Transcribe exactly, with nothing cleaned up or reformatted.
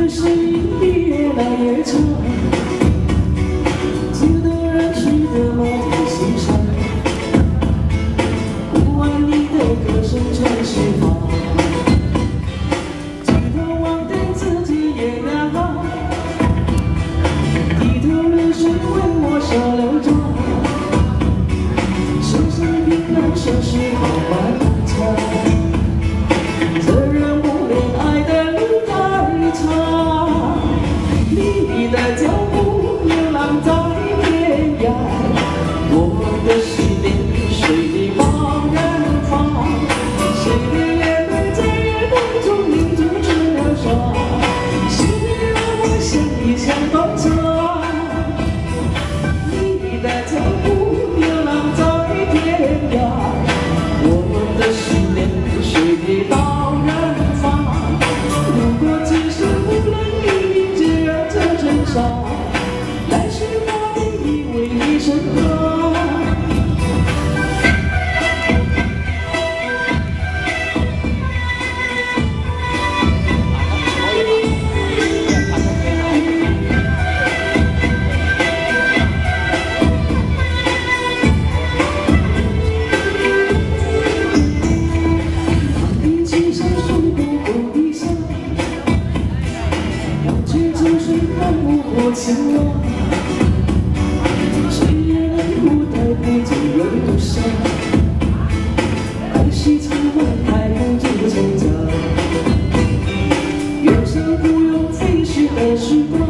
声音越来越长，直到人去的某天心上，不管你的歌声传四方，低头忘掉自己也难好，低头流水为我少流转，深深平淡盛世好漫长。 你的脚步流浪在天涯，我的心连水里茫然放，谁的眼泪在月光中凝住成了沙，谁让我想一想断肠？你的脚步流浪在天涯，我的心连水里茫然放，如果只是不能理解。 来世我定义为你身旁。一起闪烁过后的香，忘却就是让我。 我情郎，谁也能不带不走人的伤，爱是苍晚还不住成家，有时不用飞逝的时光。